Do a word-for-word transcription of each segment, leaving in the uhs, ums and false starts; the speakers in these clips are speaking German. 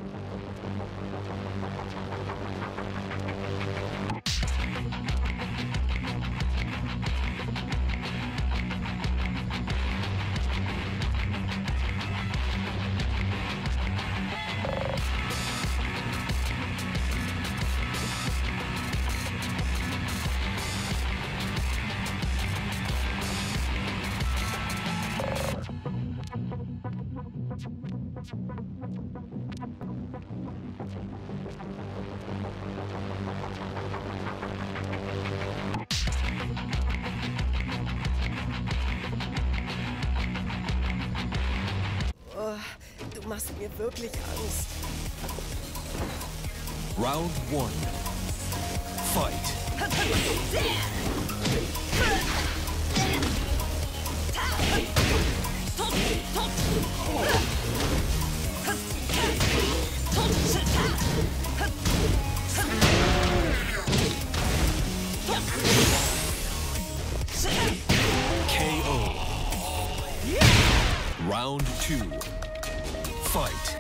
Du machst mir wirklich Angst. Round one. Fight. K O. Round two. Fight.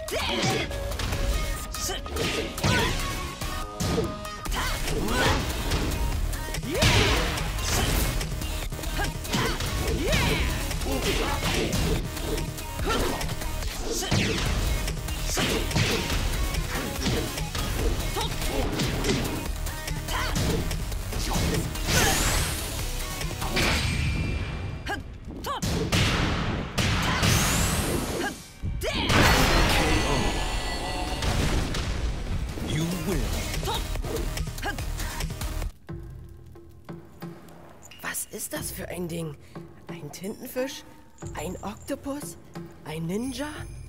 Was ist das für ein Ding? Ein Tintenfisch? Ein Oktopus? Ein Ninja?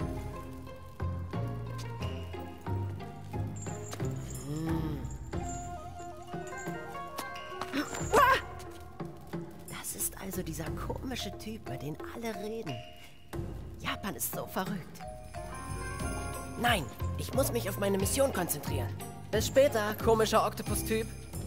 Hm. Das ist also dieser komische Typ, über den alle reden. Japan ist so verrückt. Nein, ich muss mich auf meine Mission konzentrieren. Bis später, komischer Oktopus-Typ.